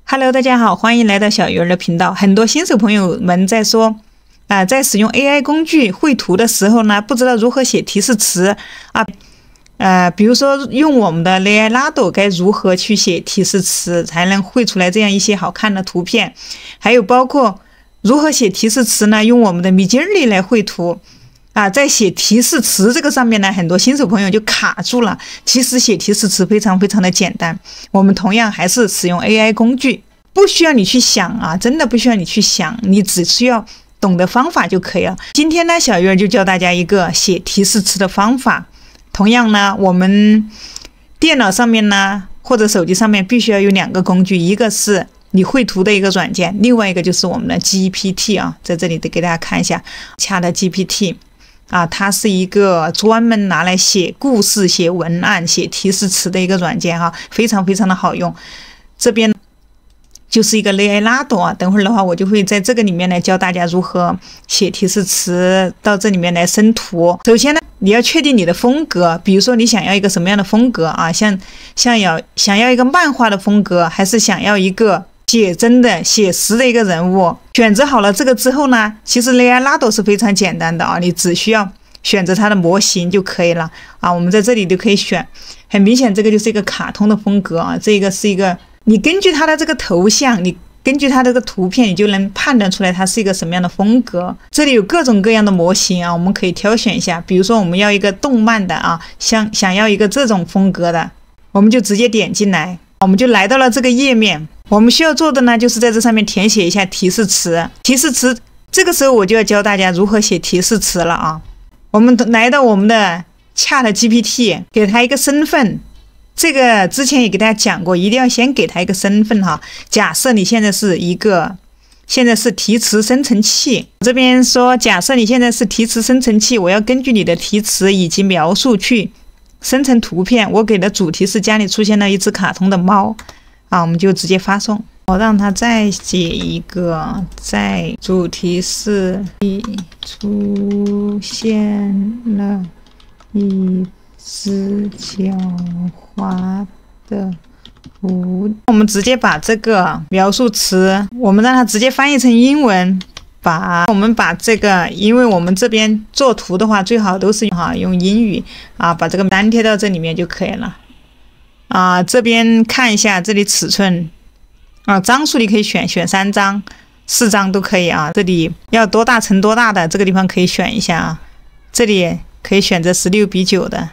Hello， 大家好，欢迎来到小鱼儿的频道。很多新手朋友们在说，在使用 AI 工具绘图的时候呢，不知道如何写提示词比如说用我们的 Leonardo 该如何去写提示词，才能绘出来这样一些好看的图片？还有包括如何写提示词呢？用我们的 Midjourney 来绘图。在写提示词这个上面呢，很多新手朋友就卡住了。其实写提示词非常的简单，我们同样还是使用 AI 工具，不需要你去想真的不需要你去想，你只需要懂得方法就可以了。今天呢，小鱼儿就教大家一个写提示词的方法。同样呢，我们电脑上面呢或者手机上面必须要有两个工具，一个是你绘图的一个软件，另外一个就是我们的 GPT 在这里得给大家看一下 ChatGPT。它是一个专门拿来写故事、写文案、写提示词的一个软件非常的好用。这边就是一个 Leonardo 等会儿的话我就会在这个里面来教大家如何写提示词，到这里面来生图。首先呢，你要确定你的风格，比如说你想要一个什么样的风格想要一个漫画的风格，还是想要一个写真的写实的一个人物。选择好了这个之后呢，其实 Leonardo 是非常简单的你只需要选择它的模型就可以了我们在这里就可以选。很明显这个就是一个卡通的风格这个是一个，你根据它的这个头像，你根据它这个图片，你就能判断出来它是一个什么样的风格。这里有各种各样的模型我们可以挑选一下。比如说我们要一个动漫的想要一个这种风格的，我们就直接点进来，我们就来到了这个页面。我们需要做的呢，就是在这上面填写一下提示词。这个时候我就要教大家如何写提示词了我们来到我们的 ChatGPT， 给它一个身份。这个之前也给大家讲过，一定要先给它一个身份假设你现在是提词生成器，这边说假设你现在是提词生成器，我要根据你的提词以及描述去生成图片。我给的主题是家里出现了一只卡通的猫我们就直接发送。我让它再写一个，在主题是出现了一只狡猾的狐。我们直接把这个描述词，我们让它直接翻译成英文。我们把这个，因为我们这边做图的话，最好都是用英语把这个粘贴到这里面就可以了。这边看一下这里尺寸张数你可以选3张、4张都可以这里要多大乘多大的，这个地方可以选一下这里可以选择16:9的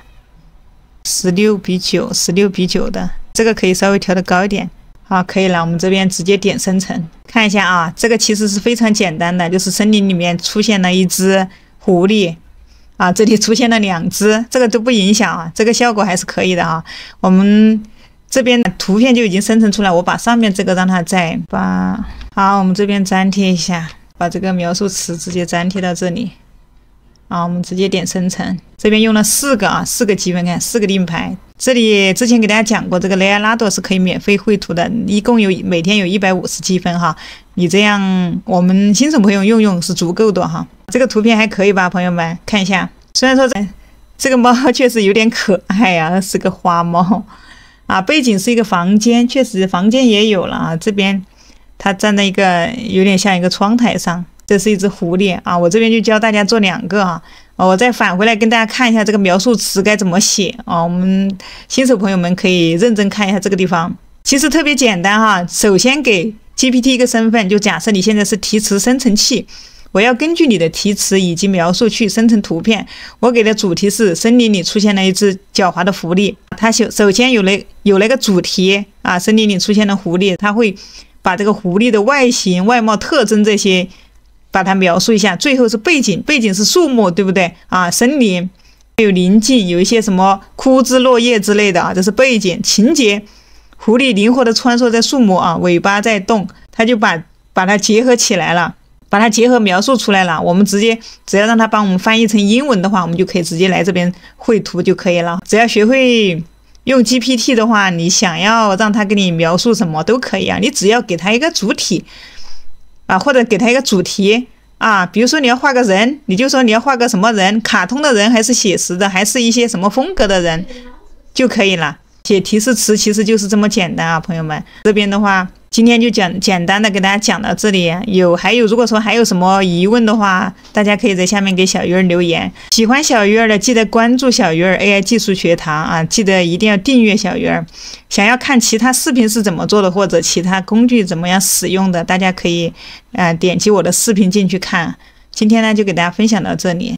，16:9的，这个可以稍微调得高一点。可以了，我们这边直接点生成，看一下这个其实是非常简单的，就是森林里面出现了一只狐狸这里出现了2只，这个都不影响这个效果还是可以的我们这边图片就已经生成出来，我把上面这个让它再好，我们这边粘贴一下，把这个描述词直接粘贴到这里我们直接点生成。这边用了4个积分，看4个令牌。这里之前给大家讲过，这个 Leonardo 是可以免费绘图的，一共每天有150积分你这样我们新手朋友用是足够的这个图片还可以吧，朋友们看一下。虽然说这个猫确实有点可爱是个花猫背景是一个房间，确实房间也有了这边它站在一个有点像一个窗台上，这是一只狐狸我这边就教大家做2个我再返回来跟大家看一下这个描述词该怎么写我们新手朋友们可以认真看一下这个地方，其实特别简单首先给 GPT 一个身份，就假设你现在是提词生成器，我要根据你的提词以及描述去生成图片。我给的主题是森林里出现了一只狡猾的狐狸，它首先有了个主题森林里出现了狐狸，它会把这个狐狸的外形、外貌特征这些把它描述一下。最后是背景是树木，对不对森林有宁静，有一些什么枯枝落叶之类的这是背景。情节，狐狸灵活地穿梭在树木尾巴在动，它就把它结合起来了，把它结合描述出来了。我们只要让它帮我们翻译成英文的话，我们就可以直接来这边绘图就可以了。只要学会用 GPT 的话，你想要让它给你描述什么都可以你只要给它一个主体或者给它一个主题比如说你要画个人，你就说你要画个什么人，卡通的人还是写实的，还是一些什么风格的人就可以了。写提示词其实就是这么简单朋友们。这边的话今天就简单的给大家讲到这里。如果说还有什么疑问的话，大家可以在下面给小鱼儿留言。喜欢小鱼儿的记得关注小鱼儿 AI 技术学堂啊，记得一定要订阅小鱼儿。想要看其他视频是怎么做的，或者其他工具怎么样使用的，大家可以点击我的视频进去看。今天呢就给大家分享到这里。